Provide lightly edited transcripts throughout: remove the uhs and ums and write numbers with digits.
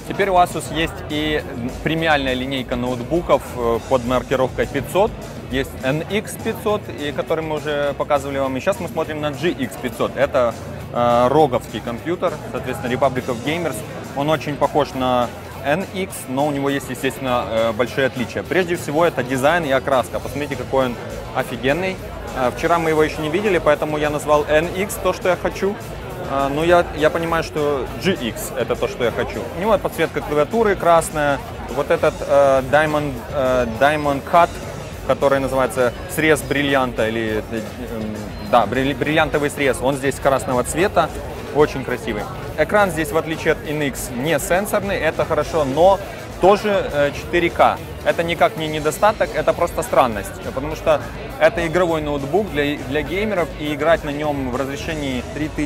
Теперь у Asus есть и премиальная линейка ноутбуков под маркировкой 500. Есть NX 500, который мы уже показывали вам. И сейчас мы смотрим на GX 500. Это роговский компьютер, соответственно, Republic of Gamers. Он очень похож на NX, но у него есть, естественно, большие отличия. Прежде всего, это дизайн и окраска. Посмотрите, какой он офигенный. Вчера мы его еще не видели, поэтому я назвал NX то, что я хочу. Но я понимаю, что GX это то, что я хочу. У него подсветка клавиатуры красная. Вот этот Diamond Cut, который называется срез бриллианта, или да, бриллиантовый срез. Он здесь красного цвета, очень красивый. Экран здесь, в отличие от NX, не сенсорный, это хорошо, но тоже 4К. Это никак не недостаток, это просто странность, потому что это игровой ноутбук для геймеров, и играть на нем в разрешении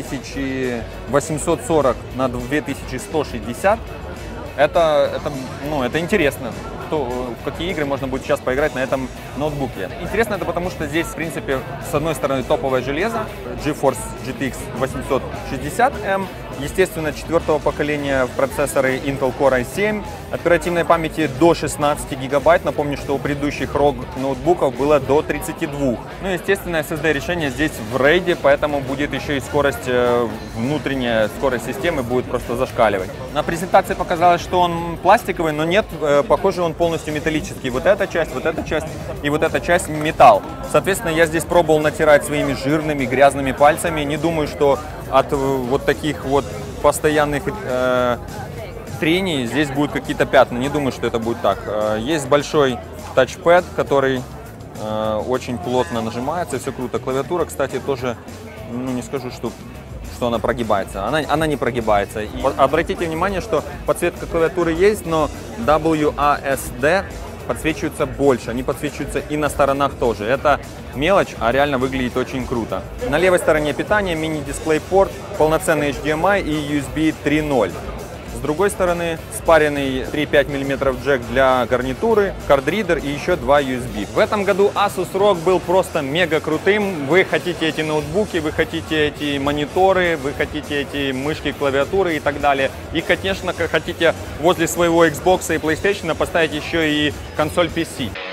3840 на 2160 это интересно. В какие игры можно будет сейчас поиграть на этом ноутбуке. Интересно это потому, что здесь, в принципе, с одной стороны топовое железо, GeForce GTX 860M, естественно, 4-го поколения процессоры Intel Core i7, оперативной памяти до 16 гигабайт. Напомню, что у предыдущих ROG ноутбуков было до 32. Ну, естественно, SSD решение здесь в RAID, поэтому будет еще и скорость, внутренняя скорость системы будет просто зашкаливать. На презентации показалось, что он пластиковый, но нет, похоже, он полностью металлический. Вот эта часть и вот эта часть металл. Соответственно, я здесь пробовал натирать своими жирными, грязными пальцами. Не думаю, что от вот таких вот постоянных трений здесь будут какие-то пятна. Не думаю, что это будет так. Есть большой тачпэд, который очень плотно нажимается, все круто. Клавиатура, кстати, тоже, ну, не скажу, что она прогибается. Она не прогибается. И обратите внимание, что подсветка клавиатуры есть, но WASD подсвечиваются больше. Они подсвечиваются и на сторонах тоже. Это мелочь, а реально выглядит очень круто. На левой стороне питание, мини-дисплей-порт, полноценный HDMI и USB 3.0. С другой стороны, спаренный 3,5 мм джек для гарнитуры, кардридер и еще 2 USB. В этом году Asus ROG был просто мега крутым. Вы хотите эти ноутбуки, вы хотите эти мониторы, вы хотите эти мышки, клавиатуры и так далее. И, конечно, хотите возле своего Xbox и PlayStation поставить еще и консоль PC.